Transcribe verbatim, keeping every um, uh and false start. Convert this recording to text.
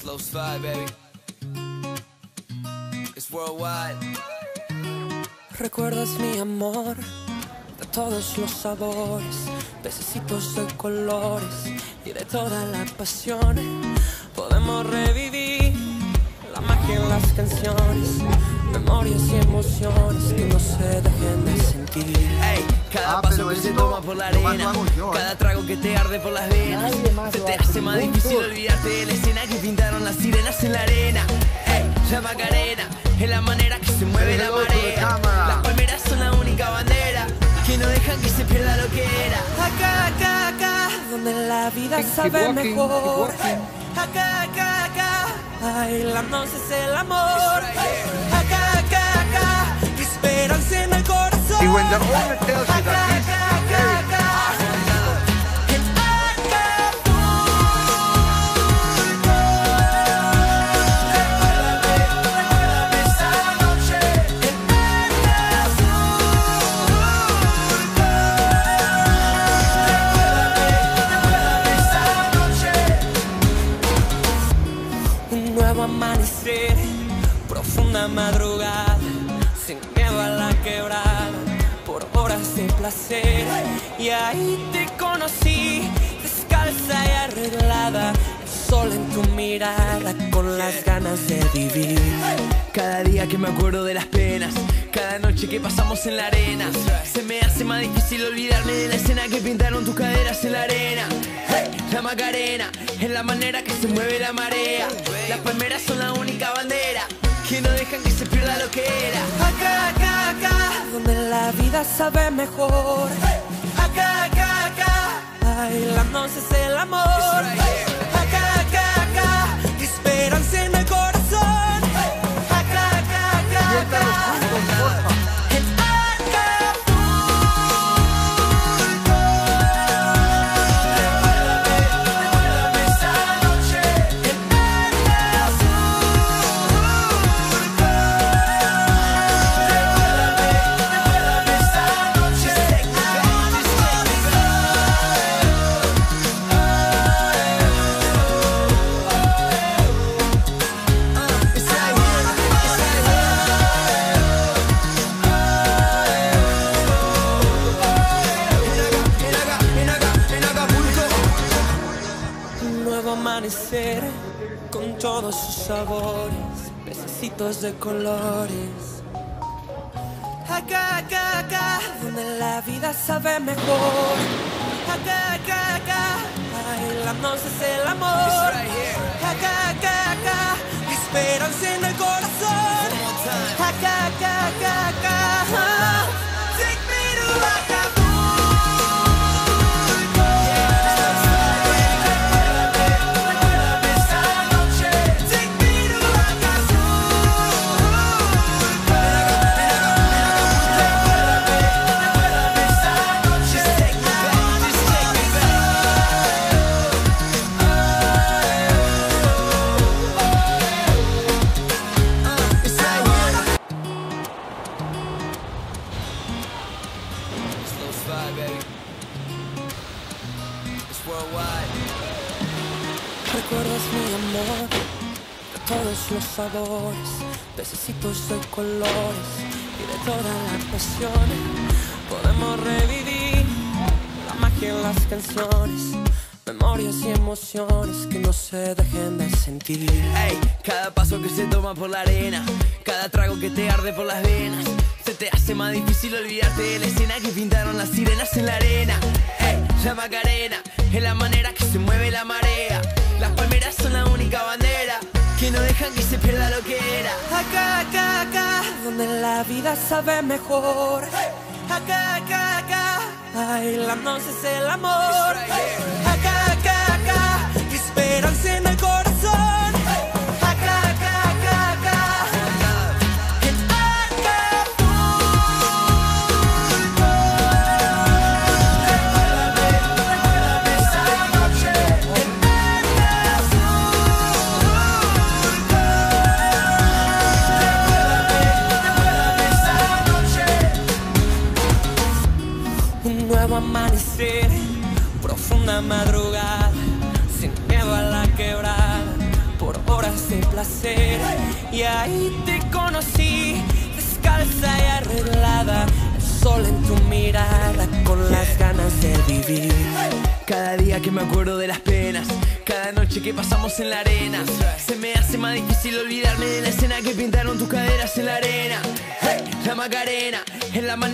Slow slide, baby. It's worldwide. Recuerdas mi amor de todos los sabores, pececitos de colores y de toda la pasión. Podemos revivir la magia en las canciones, memorias y emociones que no se dejen de sentir. Ey, cada Ah, paso pero que se esto toma por la lo más arena, lo hago yo, cada ¿eh? trago que te arde por las venas, Nadie más se lo te hace, hace más punto. difícil olvidarte de la escena que pintaron las sirenas en la arena. Ey, la Macarena es la manera que se mueve Desde la el ojo de marea. cámara. Las palmeras son la única bandera que no dejan que se pierda lo que era. Acá, acá, acá, donde la vida sabe mejor. Acá, acá, acá, bailándonos es el amor. Acá, acá, acá, esperanza en el corazón. Y when the owner tells you Acá, that this acá, acá, acá. Un nuevo amanecer, profunda madrugada, sin miedo a la quebrada, por horas de placer. Y ahí te conocí, descalza y arreglada, el sol en tu mirada, con las ganas de vivir. Cada día que me acuerdo de las penas, cada noche que pasamos en la arena, se me hace más difícil olvidarme de la escena que pintaron tus caderas en la arena. Hey, la Macarena es la manera que se mueve la marea. Las palmeras son la única bandera que no dejan que se pierda lo que era. Acá, acá, acá, donde la vida sabe mejor. Acá, acá, acá, bailándonos es el amor. Acá, acá, acá, esperanza en el corazón. Acá, acá, acá, Sienta los acá. puntos, porfa. Un nuevo amanecer con todos sus sabores, pececitos de colores. Acá, acá, acá, donde la vida sabe mejor. Acá, acá, acá, bailándonos es el amor. Acá, acá, acá, esperanza en el corazón. Acá, acá, acá, acá. Take me to Acapulco. Slow slide, baby. It's worldwide. ¿Recuerdas mi amor de todos los sabores, pececitos de colores y de toda la pasión? Podemos revivir la magia en las canciones, memorias y emociones que no se dejen de sentir. Ey, cada paso que se toma por la arena, cada trago que te arde por las venas, se te hace más difícil olvidarte de la escena que pintaron las sirenas en la arena. Ey, la Macarena es la manera que se mueve la marea. Las palmeras son la única bandera que no dejan que se pierda lo que era. Acá, acá, acá, donde la vida sabe mejor. Acá, acá, acá, bailándonos es el amor. Acá, acá, acá, esperanza en el corazón. Acá, acá, acá, acá. Un nuevo amanecer, profunda madrugada, sin miedo a la quebrada, por horas y ahí te conocí, descalza y arreglada, el sol en tu mirada, con las ganas de vivir. Cada día que me acuerdo de las penas, cada noche que pasamos en la arena, se me hace más difícil olvidarme de la escena que pintaron tus caderas en la arena. Hey, la Macarena, en la mano